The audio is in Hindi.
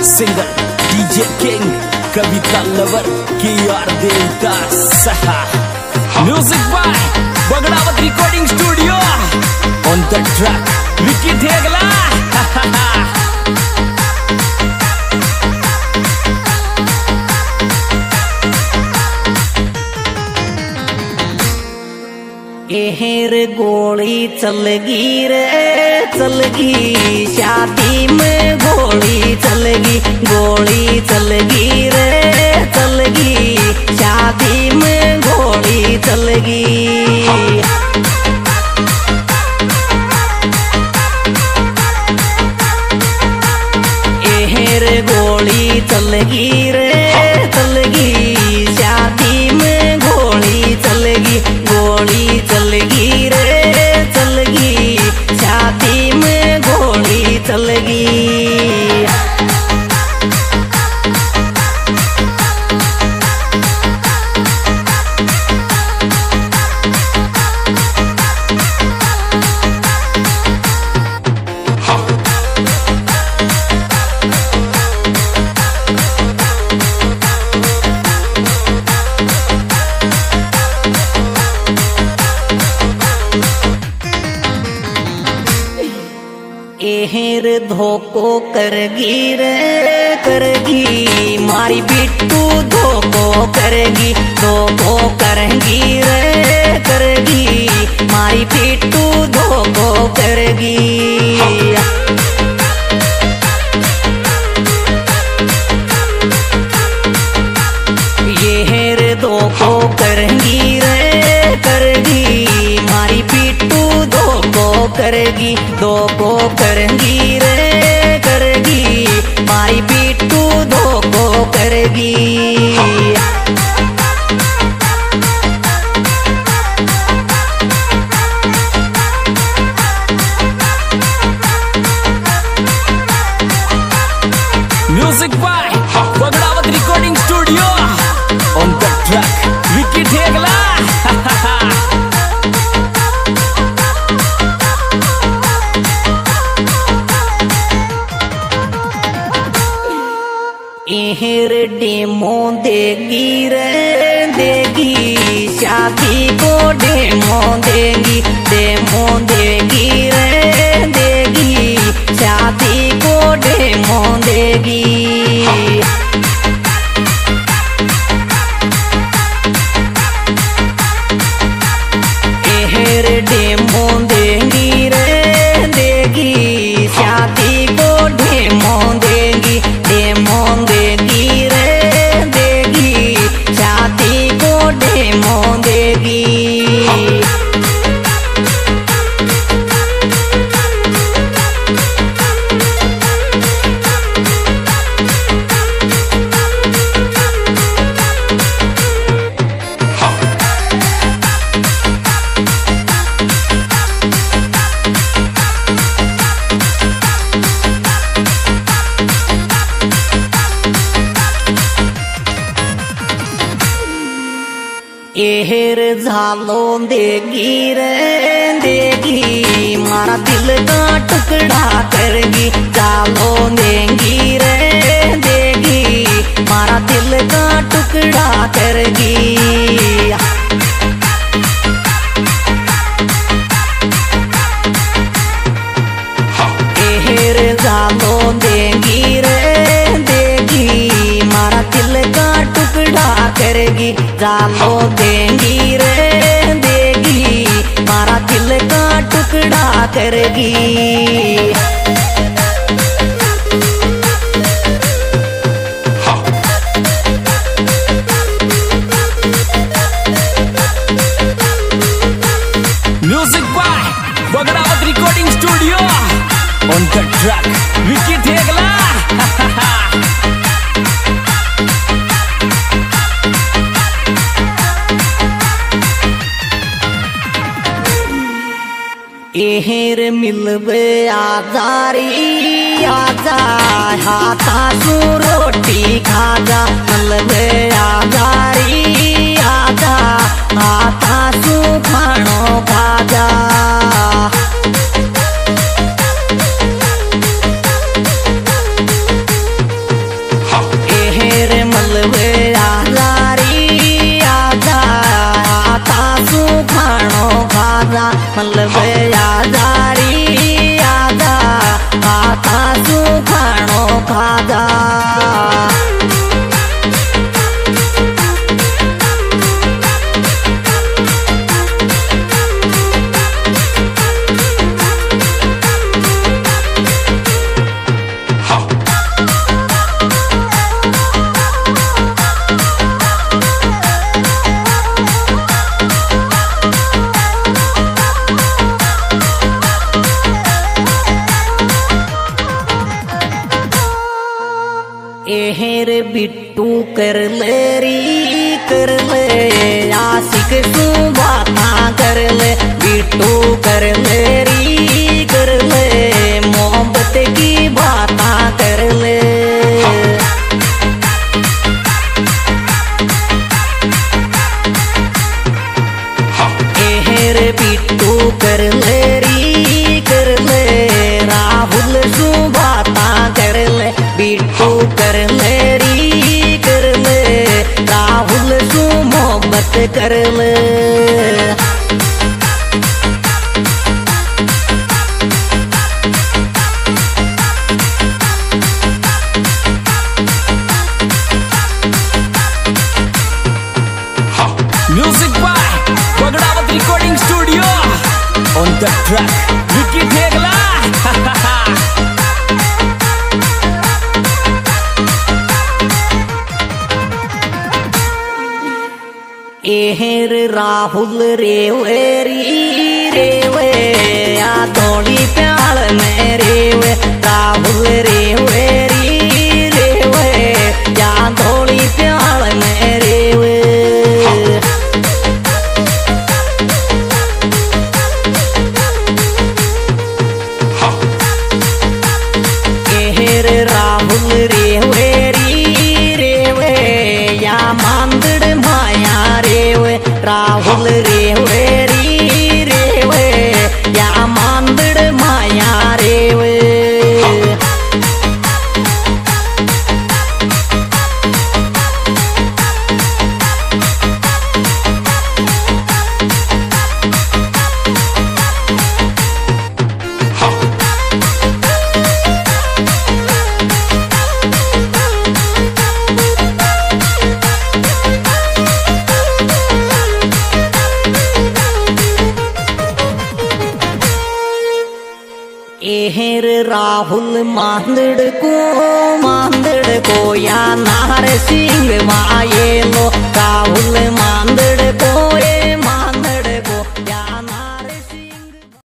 सिंगर डीजे किंग कविता लवर कीआर देवता सहा music by Bagdawat recording studio on the track Vicky Thegla. एहर गोली चलगी रे चलगी शादी में गोली चलगी रे चलगी शादी में गोली चलगी। एहर गोली चलगी रे चलगी शादी में गोली चलगी रे चलगी शादी में गोली चलगी। एहर धोको करगी रे करगी मारी बिट्टू धोको करेगी रे करगी मारी बिट्टू धोको करेगी। एहर धोको करगी रे करगी मारी बिट्टू धोको करेगी रे करगी मारी बिट्टू धोको करेगी। Music by Bagdawat recording studio on the track Vicky Thegla. एहर डेमो देगी रे देगी शादी को डेमो देगी रे देगी शादी को डेमो देगी। एहर डेमो देगी रे देगी शादी को डेमो देगी रे देगी शादी को डेमो देगी। एहर झालो देगी रे देगी मारा दिल का टुकड़ा करेगी झालो देगी रे देगी मारा दिल का टुकड़ा करेगी। एहर झालो देगी रे देगी मारा दिल का टुकड़ा करेगी झालो देगी रे देगी मारा दिल का टुकड़ा करेगी। Music by Bagdawat recording studio on the track Vicky Thegla. एहर मिलबे आजारी आजा हाथा सु रोटी खाजा मिलबे आजारी आजा हाथा सु खानो खाजा। मतलब आजारी आजा आता सु खाणो खाजा एहर बिट्टू कर ले आशिक सु बाता कर ले बिट्टू कर ले मोहब्बत की बाता कर ले एहर बिट्टू कर ले राहुल सु बाता कर ले बिट्टू कर ले राहुल सु मोहब्बत कर ले Music by Bagdavat Recording Studio. On the track, Geet. एहर राहुल रेवे या धोली प्याल में रेवे राहुल रेवे या धोली प्याल में रेवे एहर राहुल रेवे या मांदड़ माया राहुल रेवे या मांदड़ माया रेवे एहर राहुल मांदड़ को या नार सिंह माये लो